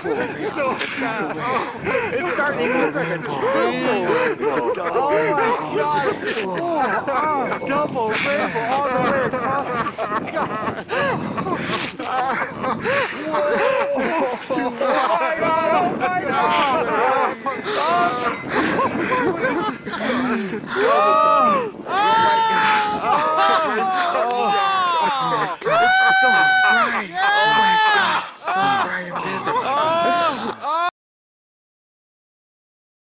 It's starting to look like a triple. Oh my God! Double rainbow all the way across the sky. Whoa!